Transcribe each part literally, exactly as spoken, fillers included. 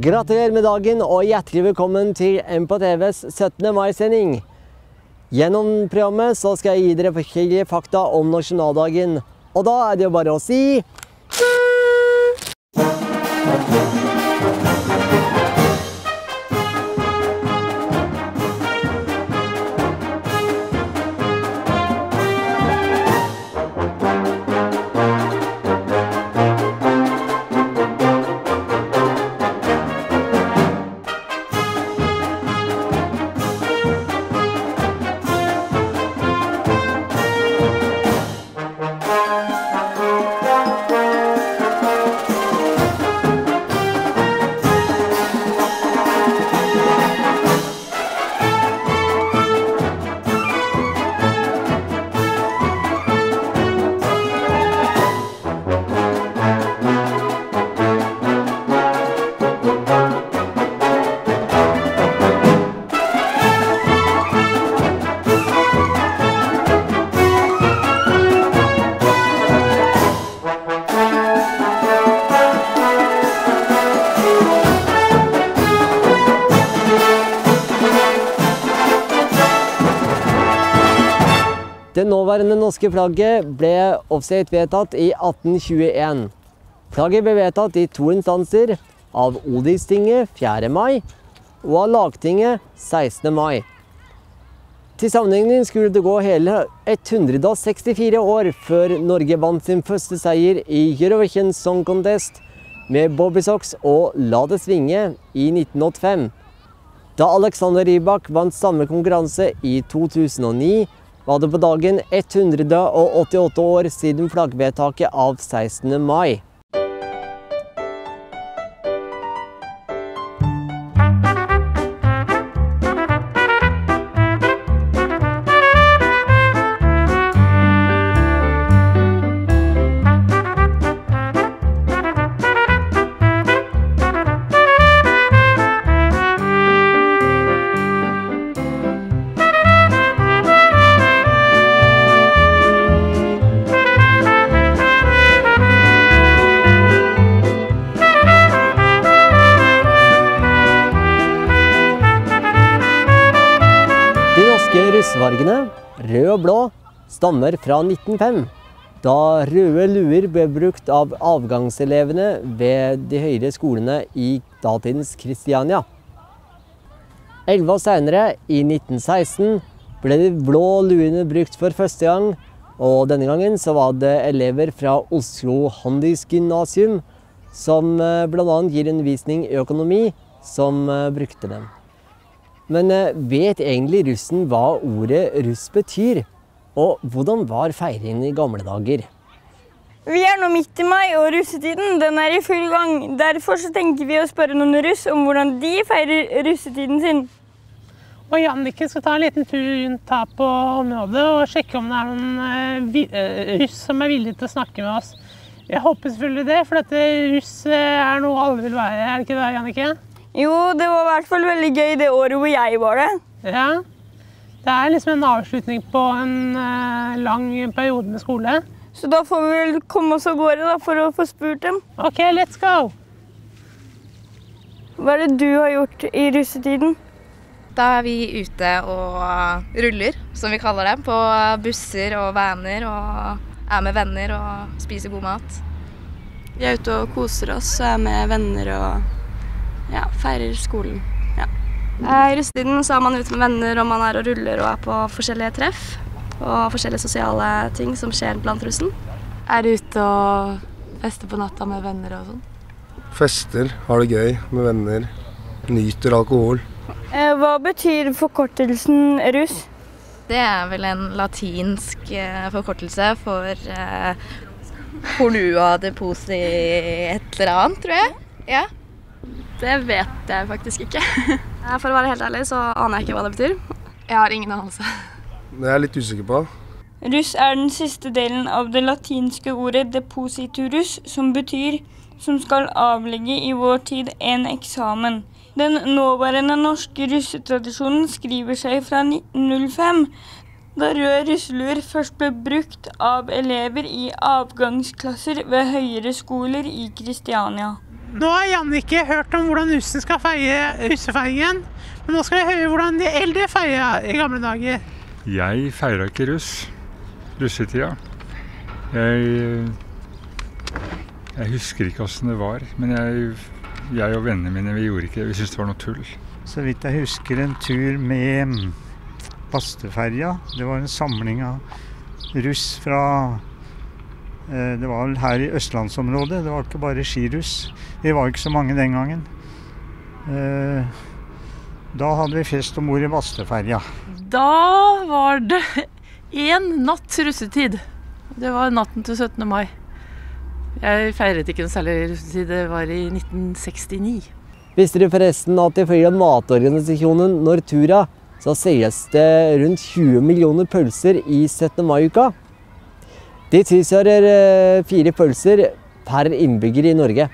Gratulerer med dagen og hjertelig velkommen til M på T Vs syttende mai-sending. Gjennom programmet så skal jeg gi dere forskjellige fakta om nasjonaldagen. Og da er det jo bare å si... Det nåværende norske flagget ble offisielt vedtatt i atten tjueen. Flagget ble vedtatt i to instanser, av Odelstinget fjerde mai og av Lagtinget sekstende mai. Til sammenligning skulle det gå hele hundre og sekstifire år før Norge vant sin første seier i Eurovision Song Contest med Bobby Sox og La det svinge i nitten åttifem. Da Alexander Rybak vant samme konkurranse i to tusen og ni, var det på dagen hundre og åttiåtte år siden flaggvedtaket av sekstende mai. Russefargene, rød og blå, stammer fra nitten null fem, da røde luer ble brukt av avgangselevene ved de høyere skolene i datidens Kristiania. Elleve år senere, i nitten seksten, ble de blå luene brukt for første gang, og denne gangen så var det elever fra Oslo Handelsgymnasium som blant annet gir undervisning i økonomi, som brukte dem. Men vet egentlig russen hva ordet russ betyr? Og hvordan var feiringen i gamle dager? Vi er nå midt i mai, og russetiden den er i full gang. Derfor så tenker vi å spørre noen russ om hvordan de feirer russetiden sin. Og Jannicke skal ta en liten tur rundt her på området og sjekke om det er noen russ som er villige til å snakke med oss. Jeg håper selvfølgelig det, for dette russ er noe alle vil være. Er det ikke det, Jannicke? Jo, det var i hvert fall veldig gøy det året hvor jeg var det. Ja, det er liksom en avslutning på en uh, lang periode med skole. Så da får vi vel komme oss av gårde da, for å få spurt dem. Ok, let's go! Hva er det du har gjort i russetiden? Da er vi ute og ruller, som vi kaller det, på busser og vaner, og er med venner og spiser god mat. Vi er ute og koser oss, og er med venner og ja, feirer skolen. Ja. I russetiden så er man ute med venner, og man er og ruller og er på forskjellige treff og forskjellige sosiale ting som skjer blant russen. Er ute og fester på natta med venner og sånn? Fester, har det gøy med venner, nyter alkohol. Hva betyr forkortelsen russ? Det er vel en latinsk forkortelse for eh, Cornua de posi et eller annet, tror jeg. Ja. Det vet jeg faktisk ikke. For å være helt ærlig så aner jeg ikke hva det betyr. Jeg har ingen anelse. Det er jeg litt usikker på. Russ er den siste delen av det latinske ordet depositurus, som betyr som skal avlegge i vår tid en eksamen. Den nåværende norske russetradisjonen skriver seg fra nitten null fem, da rød russeluer først ble brukt av elever i avgangsklasser ved høyere skoler i Kristiania. Nå har Jannicke hørt om hvordan russen skal feie russefeiringen, men nå skal vi høre hvordan de eldre feier i gamle dager. Jeg feiret ikke russ, russetida. Jeg, jeg husker ikke hvordan det var, men jeg, jeg og vennene mine, vi gjorde ikke det. Vi syntes det var noe tull. Så vidt jeg husker en tur med Bastøferja. Det var en samling av russ fra, eh, det var vel her i Østlandsområdet, det var ikke bare skiruss. Vi var ikke så mange den gangen. Eh, da hadde vi fest om bord i Bastøferja. Da var det en natt russetid. Det var natten til syttende mai. Jeg feiret ikke en særlig russetid, det var i nitten sekstini. Visste dere forresten at ifølge matorganisasjonen Nortura så selges det rundt tjue millioner pølser i syttende mai-uka? De tilsvarer fire pølser per innbygger i Norge.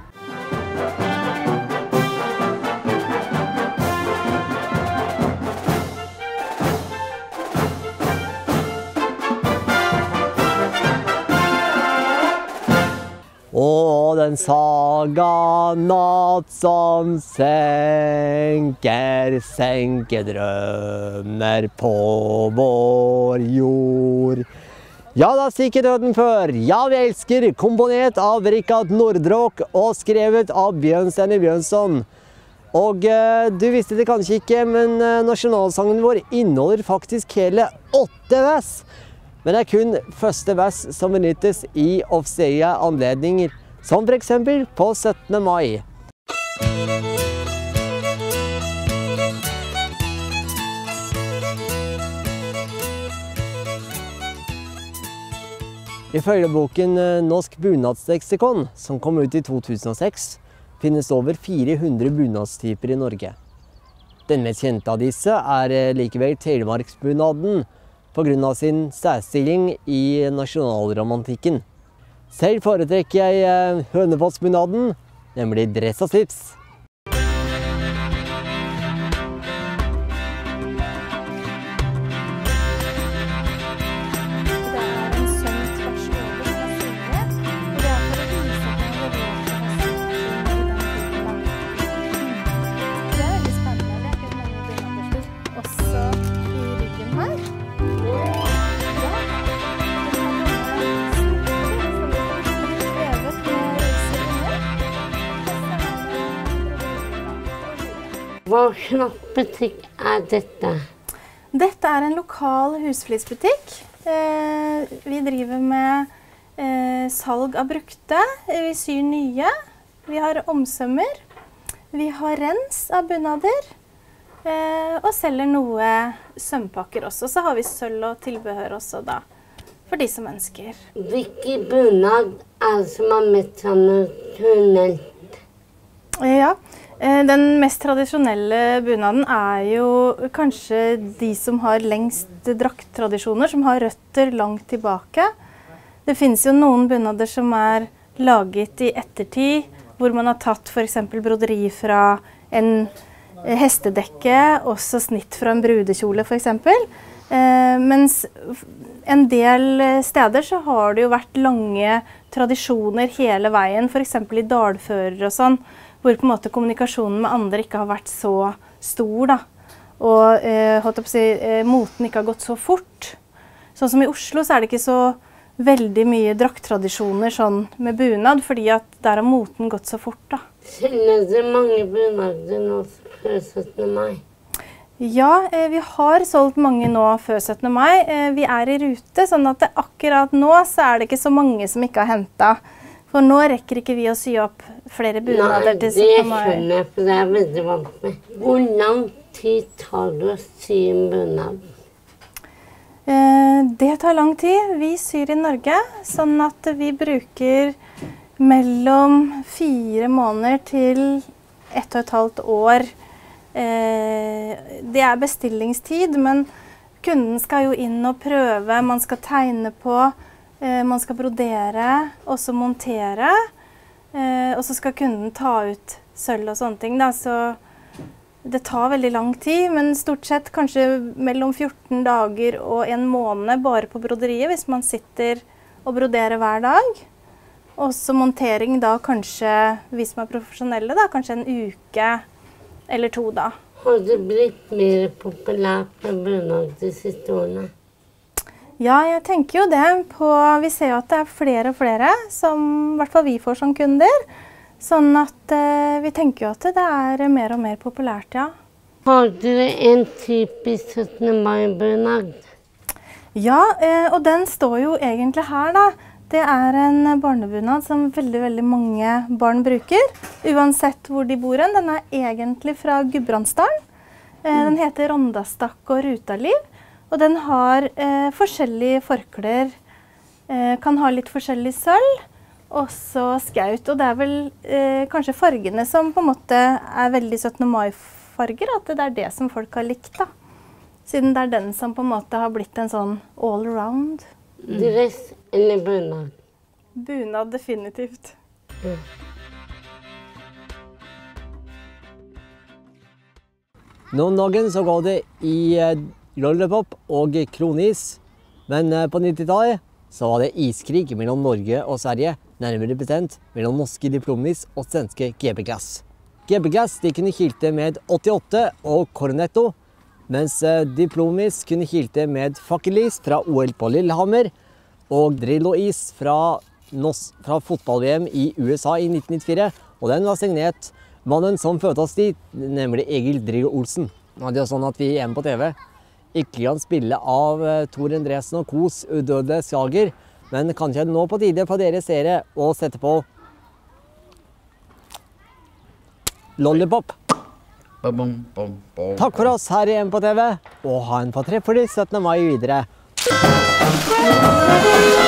Og den saga natt som senker, senker drømmer på vår jord. Ja, da stikker døden før. Ja, vi elsker, komponert av Rikard Nordrock og skrevet av Bjørnstjerne Bjørnson. Og eh, du visste det kanskje ikke, men eh, nasjonalsangen vår inneholder faktisk hele åtte vers. Men det er kun første vers som benyttes i offisielle anledninger, som for eksempel på syttende mai. Ifølge boken Norsk bunadsleksikon, som kom ut i to tusen og seks, finnes over fire hundre bunadstyper i Norge. Den mest kjente av disse er likevel Telemarksbunaden, på grunn av sin særstilling i nasjonalromantikken. Selv foretrekker jeg Hønefoss-bunaden, nemlig dress og slips. Hva slags butikk er dette? Dette er en lokal husflidsbutikk. Eh, vi driver med eh, salg av brukte, vi syr nye, vi har omsømmer, vi har rens av bunader, eh, og selger noe sømpakker også. Så har vi sølv og tilbehør også da, for de som ønsker. Hvilken bunad er det som er mest tradisjonelt? Ja. Den mest tradisjonelle bunaden er jo kanskje de som har lengst drakttradisjoner, som har røtter langt tilbake. Det finnes jo noen bunader som er laget i ettertid, hvor man har tatt for eksempel broderi fra en hestedekke, også snitt fra en brudekjole for eksempel. Eh, mens en del steder så har det jo vært lange tradisjoner hele veien, for eksempel i dalfører og sånn, hvor på en måte kommunikasjonen med andre ikke har vært så stor, da. Og eh, holdt jeg på å si, eh, moten ikke har gått så fort. Sånn som i Oslo så er det ikke så veldig mye drakttradisjoner sånn med bunad, fordi at der har moten gått så fort, da. Selger det mange bunader nå før syttende mai? Ja, eh, vi har solgt mange nå før syttende mai. Eh, vi er i rute, sånn at det, akkurat nå så er det ikke så mange som ikke har hentet. For nå rekker ikke vi å sy opp flere bunader til syttende mai. Nei, det skjønner jeg, for det er veldig vant med. Hvor lang tid tar det å sy en bunad? Eh, det tar lang tid. Vi syr i Norge, sånn at vi bruker mellom fire måneder til ett og et halvt år. Eh, det er bestillingstid, men kunden skal jo inn og prøve, man skal tegne på, man skal brodere, og så montere, og så skal kunden ta ut sølv og sånne ting. Da. Så det tar veldig lang tid, men stort sett kanskje mellom fjorten dager og en måned bare på broderiet, hvis man sitter og broderer hver dag. Og så montering da kanskje, vi som er profesjonelle, da, kanskje en uke eller to da. Har det blitt mer populært med bunad de siste årene? Ja, jeg tenker jo det. På, vi ser jo at det er flere og flere, som i hvert fall vi får som kunder. Sånn at eh, vi tenker jo at det er mer og mer populært, ja. Har dere en typisk syttende mai-bunad? Ja, eh, og den står jo egentlig her da. Det er en barnebunad som veldig, veldig mange barn bruker, uansett hvor de bor hen. Den er egentlig fra Gudbrandsdalen. Eh, den heter Rondastakk og Rutaliv, og den har eh, forskjellige forklær, eh, kan ha litt forskjellig sølv, og så skaut. Og det er vel eh, kanskje fargene som på en måte er veldig syttende mai-farger, at det er det som folk har likt da. Siden det er den som på en måte har blitt en sånn all-around. Mm. Dress eller bunad? Bunad definitivt. Mm. Noen dagen så går det i eh, lollipop og kronis, men eh, på nittitallet så var det iskrig mellom Norge og Sverige, nærmere bestemt mellom norske Diplomis og svenske G B Glass. G B Glass de kunne kilte med åttiåtte og Cornetto, mens Diplomis kunne kilte med fakkelis fra O L på Lillehammer og Drillo-is fra, fra fotball-V M i U S A i nitten nittifire. Og den var signert mannen som fødte oss dit, nemlig Egil Drillo Olsen. Nå er det jo sånn at vi hjemme på T V ikke kan spille av Tor Endresen og Kos udødelige slager, men kanskje nå på tide for dere seere å sette på Lollipop. Takk for oss her igjen på T V, og ha en fortreffelig syttende mai videre.